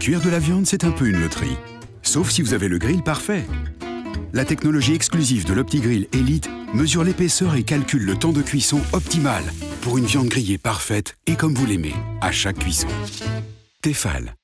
Cuire de la viande, c'est un peu une loterie. Sauf si vous avez le grill parfait. La technologie exclusive de l'OptiGrill Elite mesure l'épaisseur et calcule le temps de cuisson optimal pour une viande grillée parfaite et comme vous l'aimez, à chaque cuisson. Tefal.